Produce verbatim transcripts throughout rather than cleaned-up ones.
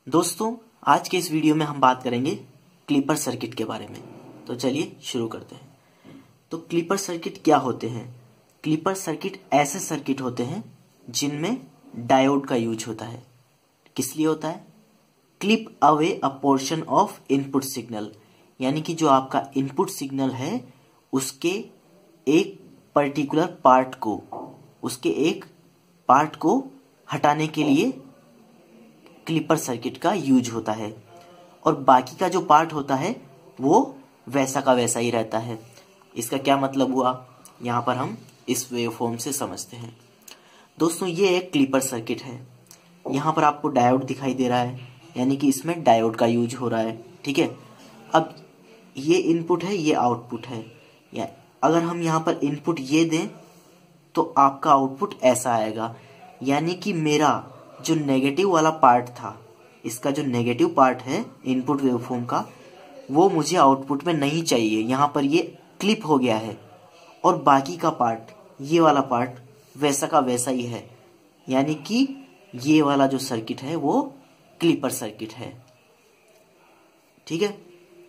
दोस्तों, आज के इस वीडियो में हम बात करेंगे क्लिपर सर्किट के बारे में। तो चलिए शुरू करते हैं। तो क्लिपर सर्किट क्या होते हैं? क्लिपर सर्किट ऐसे सर्किट होते हैं जिनमें डायोड का यूज होता है। किस लिए होता है? Clip away a portion of input signal, यानी कि जो आपका इनपुट सिग्नल है उसके एक पर्टिकुलर पार्ट को उसके एक पार्ट को हटाने के लिए क्लिपर सर्किट का यूज होता है, और बाकी का जो पार्ट होता है वो वैसा का वैसा ही रहता है। इसका क्या मतलब हुआ, यहाँ पर हम इस वेवफॉर्म से समझते हैं। दोस्तों, ये एक क्लिपर सर्किट है। यहाँ पर आपको डायोड दिखाई दे रहा है, यानी कि इसमें डायोड का यूज हो रहा है। ठीक है, अब ये इनपुट है, ये आउटपुट है। या अगर हम यहाँ पर इनपुट ये दें तो आपका आउटपुट ऐसा आएगा, यानी कि मेरा जो नेगेटिव वाला पार्ट था, इसका जो नेगेटिव पार्ट है इनपुट वेवफॉर्म का, वो मुझे आउटपुट में नहीं चाहिए। यहाँ पर ये क्लिप हो गया है, और बाकी का पार्ट, ये वाला पार्ट वैसा का वैसा ही है, यानी कि ये वाला जो सर्किट है वो क्लिपर सर्किट है। ठीक है,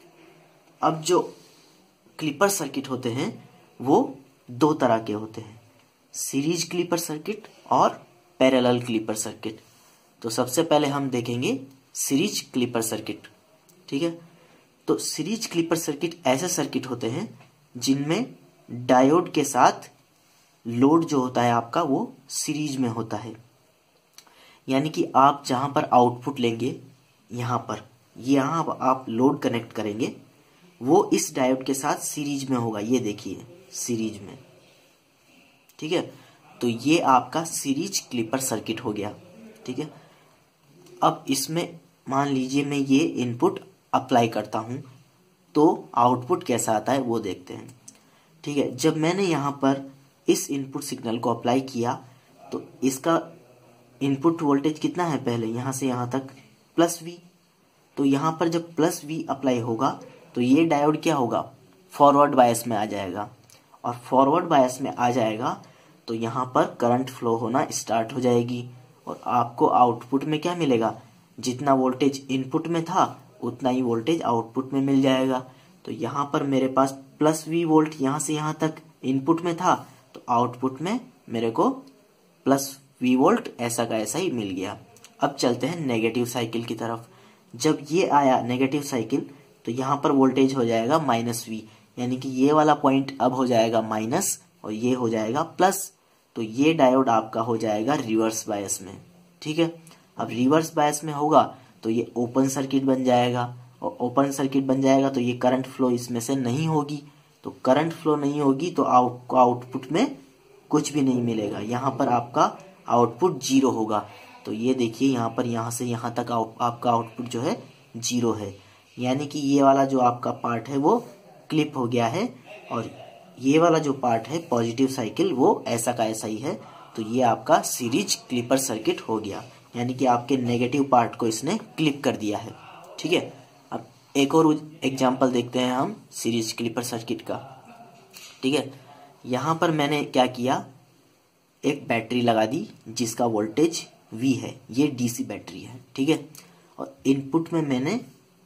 अब जो क्लिपर सर्किट होते हैं वो दो तरह के होते हैं, सीरीज क्लिपर सर्किट और पैरेलल क्लिपर सर्किट। तो सबसे पहले हम देखेंगे सीरीज क्लिपर सर्किट। ठीक है, तो सीरीज क्लिपर सर्किट ऐसे सर्किट होते हैं जिनमें डायोड के साथ लोड जो होता है आपका वो सीरीज में होता है। यानी कि आप जहां पर आउटपुट लेंगे, यहां पर यहां आप लोड कनेक्ट करेंगे, वो इस डायोड के साथ सीरीज में होगा। ये देखिए, सीरीज में। ठीक है, तो ये आपका सीरीज क्लिपर सर्किट हो गया। ठीक है, अब इसमें मान लीजिए मैं ये इनपुट अप्लाई करता हूं तो आउटपुट कैसा आता है वो देखते हैं। ठीक है, जब मैंने यहां पर इस इनपुट सिग्नल को अप्लाई किया तो इसका इनपुट वोल्टेज कितना है, पहले यहां से यहां तक प्लस वी। तो यहां पर जब प्लस वी अप्लाई होगा तो ये डायोड क्या होगा, फॉरवर्ड बायस में आ जाएगा, और फॉरवर्ड बायस में आ जाएगा तो यहाँ पर करंट फ्लो होना स्टार्ट हो जाएगी, और आपको आउटपुट में क्या मिलेगा, जितना वोल्टेज इनपुट में था उतना ही वोल्टेज आउटपुट में मिल जाएगा। तो यहाँ पर मेरे पास प्लस वी वोल्ट यहाँ से यहाँ तक इनपुट में था, तो आउटपुट में मेरे को प्लस वी वोल्ट ऐसा का ऐसा ही मिल गया। अब चलते हैं नेगेटिव साइकिल की तरफ। जब ये आया नेगेटिव साइकिल तो यहाँ पर वोल्टेज हो जाएगा माइनस वी, यानी कि ये वाला पॉइंट अब हो जाएगा माइनस और ये हो जाएगा प्लस। तो ये डायोड आपका हो जाएगा रिवर्स बायस में। ठीक है, अब रिवर्स बायस में होगा तो ये ओपन सर्किट बन जाएगा, और ओपन सर्किट बन जाएगा तो ये करंट फ्लो इसमें से नहीं होगी। तो करंट फ्लो नहीं होगी तो आपको आउटपुट में कुछ भी नहीं मिलेगा, यहाँ पर आपका आउटपुट जीरो होगा। तो ये देखिए, यहाँ पर यहाँ से यहाँ तक आपका आउटपुट जो है जीरो है, यानी कि ये वाला जो आपका पार्ट है वो क्लिप हो गया है, और ये वाला जो पार्ट है पॉजिटिव साइकिल वो ऐसा का ऐसा ही है। तो ये आपका सीरीज क्लिपर सर्किट हो गया, यानी कि आपके नेगेटिव पार्ट को इसने क्लिप कर दिया है। ठीक है, अब एक और एग्जांपल देखते हैं हम सीरीज क्लिपर सर्किट का। ठीक है, यहाँ पर मैंने क्या किया, एक बैटरी लगा दी जिसका वोल्टेज V है, ये डीसी बैटरी है। ठीक है, और इनपुट में मैंने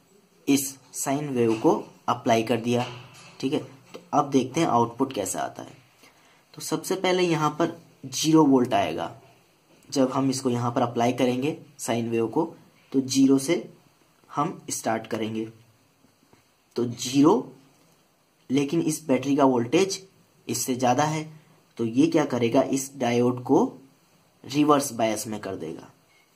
इस साइन वेव को अप्लाई कर दिया। ठीक है, तो अब देखते हैं आउटपुट कैसा आता है। तो सबसे पहले यहाँ पर जीरो वोल्ट आएगा। जब हम इसको यहाँ पर अप्लाई करेंगे साइन वेव को, तो जीरो से हम स्टार्ट करेंगे, तो जीरो, लेकिन इस बैटरी का वोल्टेज इससे ज़्यादा है, तो ये क्या करेगा, इस डायोड को रिवर्स बायस में कर देगा।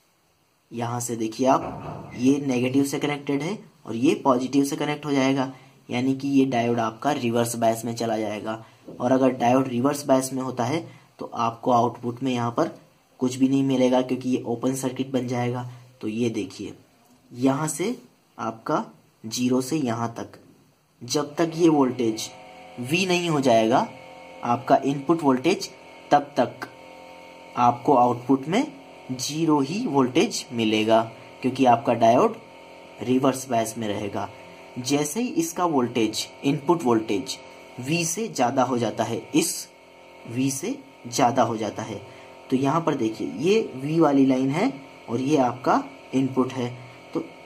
यहाँ से देखिए आप, ये नेगेटिव से कनेक्टेड है और ये पॉजिटिव से कनेक्ट हो जाएगा, यानी कि ये डायोड आपका रिवर्स बायस में चला जाएगा। और अगर डायोड रिवर्स बायस में होता है तो आपको आउटपुट में यहाँ पर कुछ भी नहीं मिलेगा, क्योंकि ये ओपन सर्किट बन जाएगा। तो ये देखिए, यहाँ से आपका जीरो से यहाँ तक, जब तक ये वोल्टेज V नहीं हो जाएगा आपका इनपुट वोल्टेज, तब तक आपको आउटपुट में जीरो ही वोल्टेज मिलेगा, क्योंकि आपका डायोड रिवर्स बायस में रहेगा। जैसे ही इसका वोल्टेज, इनपुट वोल्टेज V से ज़्यादा हो जाता है, इस V से ज़्यादा हो जाता है, तो यहाँ पर देखिए ये V वाली लाइन है और ये आपका इनपुट है। तो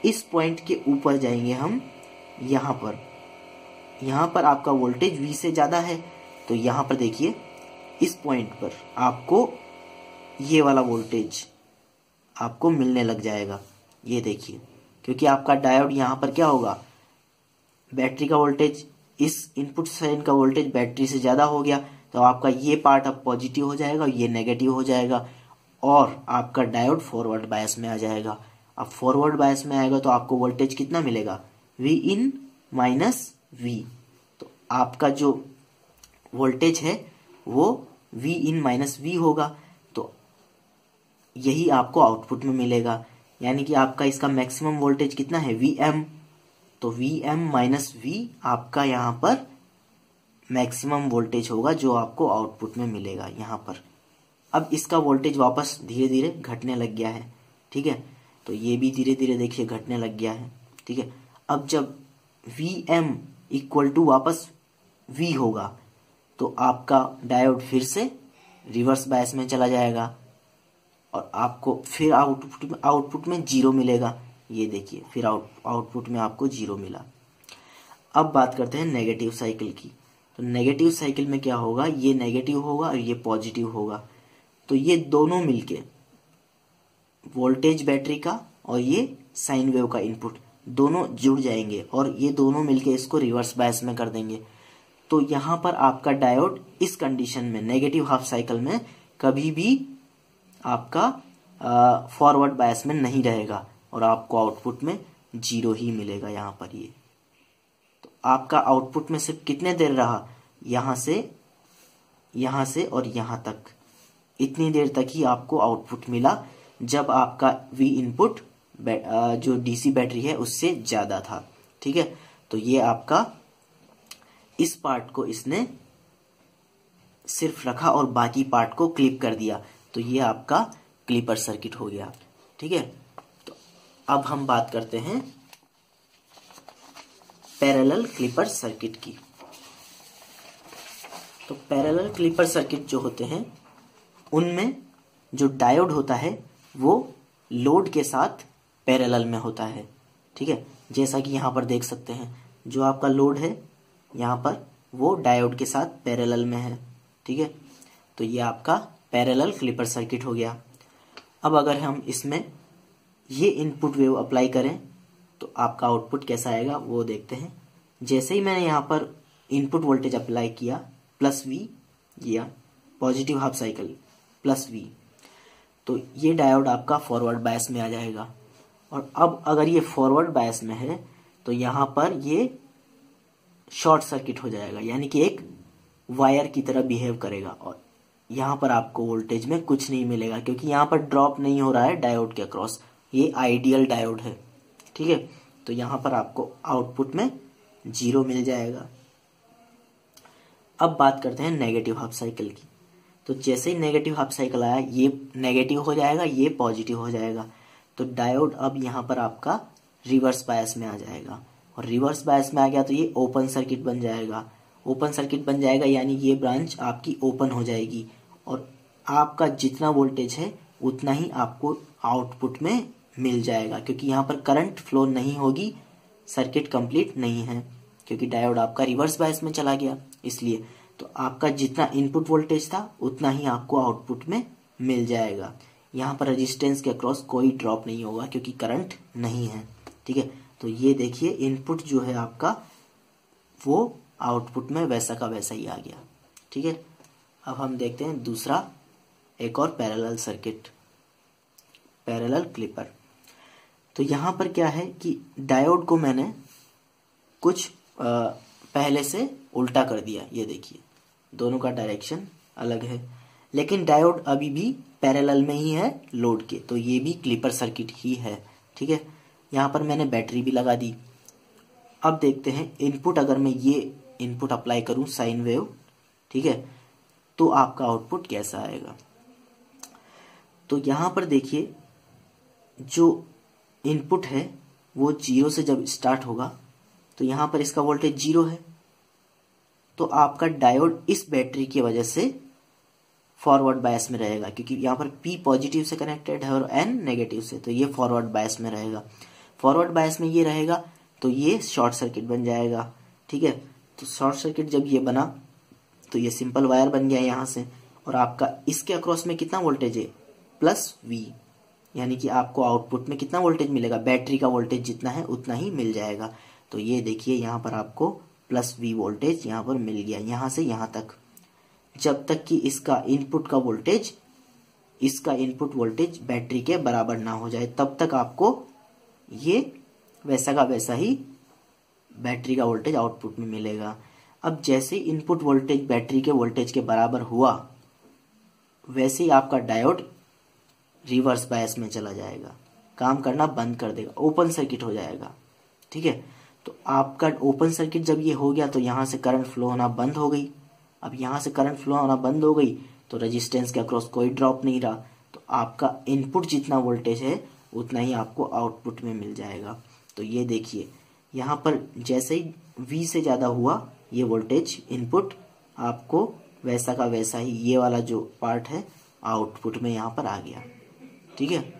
इस पॉइंट के ऊपर जाएंगे हम, यहाँ पर यहाँ पर आपका वोल्टेज V से ज़्यादा है, तो यहाँ पर देखिए इस पॉइंट पर आपको ये वाला वोल्टेज आपको मिलने लग जाएगा। ये देखिए, क्योंकि आपका डायोड यहाँ पर क्या होगा, बैटरी का वोल्टेज, इस इनपुट साइड का वोल्टेज बैटरी से ज़्यादा हो गया, तो आपका ये पार्ट अब पॉजिटिव हो जाएगा, ये नेगेटिव हो जाएगा और आपका डायोड फॉरवर्ड बायस में आ जाएगा। अब फॉरवर्ड बायस में आएगा तो आपको वोल्टेज कितना मिलेगा, वी इन माइनस वी। तो आपका जो वोल्टेज है वो वी इन माइनस वी होगा, तो यही आपको आउटपुट में मिलेगा। यानी कि आपका इसका मैक्सिमम वोल्टेज कितना है, वी एम। तो वी एम माइनस वी आपका यहाँ पर मैक्सिमम वोल्टेज होगा जो आपको आउटपुट में मिलेगा यहाँ पर। अब इसका वोल्टेज वापस धीरे धीरे घटने लग गया है, ठीक है। तो ये भी धीरे धीरे देखिए घटने लग गया है, ठीक है। अब जब वी एम इक्वल टू वापस V होगा तो आपका डायोड फिर से रिवर्स बायस में चला जाएगा और आपको फिर आउटपुट में आउटपुट में जीरो मिलेगा। ये देखिए फिर आउट आउटपुट में आपको जीरो मिला। अब बात करते हैं नेगेटिव साइकिल की। तो नेगेटिव साइकिल में क्या होगा, ये नेगेटिव होगा और ये पॉजिटिव होगा, तो ये दोनों मिलके वोल्टेज बैटरी का और ये साइन वेव का इनपुट दोनों जुड़ जाएंगे और ये दोनों मिलके इसको रिवर्स बायस में कर देंगे। तो यहाँ पर आपका डायोड इस कंडीशन में नेगेटिव हाफ साइकिल में कभी भी आपका फॉरवर्ड बायस में नहीं रहेगा और आपको आउटपुट में जीरो ही मिलेगा यहाँ पर। ये तो आपका आउटपुट में सिर्फ कितने देर रहा, यहाँ से यहाँ से और यहाँ तक, इतनी देर तक ही आपको आउटपुट मिला जब आपका वी इनपुट जो डीसी बैटरी है उससे ज्यादा था, ठीक है। तो ये आपका इस पार्ट को इसने सिर्फ रखा और बाकी पार्ट को क्लिप कर दिया, तो ये आपका क्लिपर सर्किट हो गया, ठीक है। तो अब हम बात करते हैं पैरेलल क्लिपर सर्किट की। तो पैरेलल क्लिपर सर्किट जो होते हैं उनमें जो डायोड होता है वो लोड के साथ पैरेलल में होता है, ठीक है। जैसा कि यहाँ पर देख सकते हैं जो आपका लोड है यहाँ पर वो डायोड के साथ पैरेलल में है, ठीक है। तो ये आपका पैरेलल क्लिपर सर्किट हो गया। अब अगर हम इसमें ये इनपुट वेव अप्लाई करें तो आपका आउटपुट कैसा आएगा वो देखते हैं। जैसे ही मैंने यहाँ पर इनपुट वोल्टेज अप्लाई किया प्लस वी, या positive half cycle plus V, तो ये डायोड आपका फॉरवर्ड बायस में आ जाएगा। और अब अगर ये फॉरवर्ड बायस में है तो यहाँ पर ये शॉर्ट सर्किट हो जाएगा, यानी कि एक वायर की तरह बिहेव करेगा और यहाँ पर आपको वोल्टेज में कुछ नहीं मिलेगा क्योंकि यहाँ पर ड्रॉप नहीं हो रहा है डायोड के अक्रॉस। ये आइडियल डायोड है, ठीक है। तो यहाँ पर आपको आउटपुट में जीरो मिल जाएगा। अब बात करते हैं नेगेटिव हाफ साइकिल की। तो जैसे ही नेगेटिव हाफ साइकिल आया ये नेगेटिव हो जाएगा, ये पॉजिटिव हो जाएगा, तो डायोड अब यहाँ पर आपका रिवर्स बायस में आ जाएगा और रिवर्स बायस में आ गया तो ये ओपन सर्किट बन जाएगा। ओपन सर्किट बन जाएगा यानी ये ब्रांच आपकी ओपन हो जाएगी और आपका जितना वोल्टेज है उतना ही आपको आउटपुट में मिल जाएगा क्योंकि यहाँ पर करंट फ्लो नहीं होगी, सर्किट कंप्लीट नहीं है क्योंकि डायोड आपका रिवर्स बायस में चला गया इसलिए। तो आपका जितना इनपुट वोल्टेज था उतना ही आपको आउटपुट में मिल जाएगा। यहाँ पर रेजिस्टेंस के अक्रॉस कोई ड्रॉप नहीं होगा क्योंकि करंट नहीं है, ठीक है। तो ये देखिए इनपुट जो है आपका वो आउटपुट में वैसा का वैसा ही आ गया, ठीक है। अब हम देखते हैं दूसरा एक और पैरेलल सर्किट, पैरेलल क्लिपर। तो यहाँ पर क्या है कि डायोड को मैंने कुछ आ, पहले से उल्टा कर दिया। ये देखिए दोनों का डायरेक्शन अलग है लेकिन डायोड अभी भी पैरेलल में ही है लोड के, तो ये भी क्लिपर सर्किट ही है, ठीक है। यहाँ पर मैंने बैटरी भी लगा दी। अब देखते हैं इनपुट, अगर मैं ये इनपुट अप्लाई करूं साइन वेव, ठीक है, तो आपका आउटपुट कैसा आएगा। तो यहाँ पर देखिए जो इनपुट है वो जीरो से जब स्टार्ट होगा तो यहाँ पर इसका वोल्टेज जीरो है, तो आपका डायोड इस बैटरी की वजह से फॉरवर्ड बायस में रहेगा क्योंकि यहाँ पर P पॉजिटिव से कनेक्टेड है और N नेगेटिव से, तो ये फॉरवर्ड बायस में रहेगा। फॉरवर्ड बायस में ये रहेगा तो ये शॉर्ट सर्किट बन जाएगा। ठीक है, तो शॉर्ट सर्किट जब ये बना तो ये सिंपल वायर बन गया यहाँ से, और आपका इसके अक्रॉस में कितना वोल्टेज है, प्लस वी, यानी कि आपको आउटपुट में कितना वोल्टेज मिलेगा, बैटरी का वोल्टेज जितना है उतना ही मिल जाएगा। तो ये देखिए यहाँ पर आपको प्लस वी वोल्टेज यहाँ पर मिल गया, यहाँ से यहाँ तक, जब तक कि इसका इनपुट का वोल्टेज इसका इनपुट वोल्टेज बैटरी के बराबर ना हो जाए, तब तक आपको ये वैसा का वैसा ही बैटरी का वोल्टेज आउटपुट में मिलेगा। अब जैसे इनपुट वोल्टेज बैटरी के वोल्टेज के बराबर हुआ, वैसे ही आपका डायोड रिवर्स बायस में चला जाएगा, काम करना बंद कर देगा, ओपन सर्किट हो जाएगा। ठीक है, तो आपका ओपन सर्किट जब ये हो गया तो यहाँ से करंट फ्लो होना बंद हो गई। अब यहाँ से करंट फ्लो होना बंद हो गई तो रेजिस्टेंस के अक्रॉस कोई ड्रॉप नहीं रहा, तो आपका इनपुट जितना वोल्टेज है उतना ही आपको आउटपुट में मिल जाएगा। तो ये देखिए यहाँ पर जैसे ही V से ज़्यादा हुआ ये वोल्टेज इनपुट, आपको वैसा का वैसा ही ये वाला जो पार्ट है आउटपुट में यहाँ पर आ गया। ठीक है,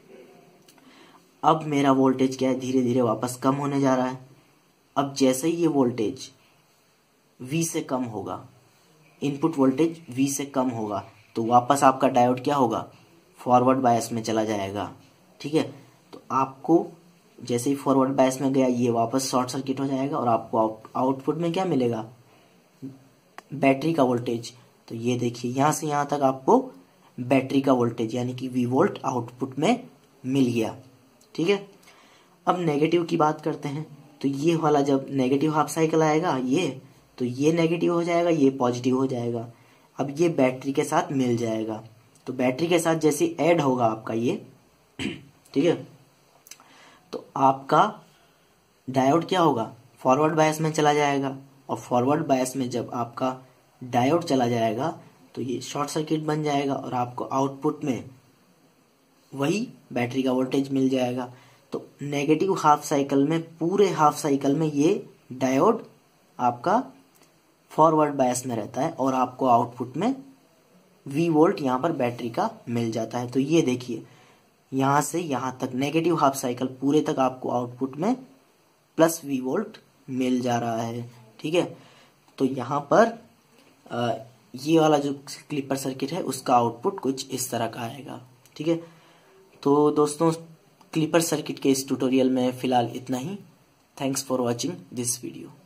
अब मेरा वोल्टेज क्या है, धीरे धीरे वापस कम होने जा रहा है। अब जैसे ही ये वोल्टेज V से कम होगा, इनपुट वोल्टेज V से कम होगा, तो वापस आपका डायोड क्या होगा, फॉरवर्ड बायस में चला जाएगा। ठीक है, तो आपको जैसे ही फॉरवर्ड बायस में गया ये वापस शॉर्ट सर्किट हो जाएगा और आपको आउटपुट में क्या मिलेगा, बैटरी का वोल्टेज। तो ये देखिए यहाँ से यहाँ तक आपको बैटरी का वोल्टेज यानी कि V वोल्ट आउटपुट में मिल गया। ठीक है, अब नेगेटिव की बात करते हैं। तो ये वाला जब नेगेटिव हाफ साइकिल आएगा ये, तो ये नेगेटिव हो जाएगा, ये पॉजिटिव हो जाएगा। अब ये बैटरी के साथ मिल जाएगा, तो बैटरी के साथ जैसे ऐड होगा आपका ये, ठीक है, तो आपका डायोड क्या होगा, फॉरवर्ड बायस में चला जाएगा, और फॉरवर्ड बायस में जब आपका डायोड चला जाएगा तो ये शॉर्ट सर्किट बन जाएगा और आपको आउटपुट में वही बैटरी का वोल्टेज मिल जाएगा। तो नेगेटिव हाफ साइकिल में, पूरे हाफ साइकिल में ये डायोड आपका फॉरवर्ड बायस में रहता है और आपको आउटपुट में V वोल्ट यहाँ पर बैटरी का मिल जाता है। तो ये देखिए यहाँ से यहाँ तक नेगेटिव हाफ साइकिल पूरे तक आपको आउटपुट में प्लस V वोल्ट मिल जा रहा है। ठीक है, तो यहाँ पर आ, ये वाला जो क्लिपर सर्किट है उसका आउटपुट कुछ इस तरह का आएगा। ठीक है, तो दोस्तों क्लिपर सर्किट के इस ट्यूटोरियल में फिलहाल इतना ही। Thanks for watching this video.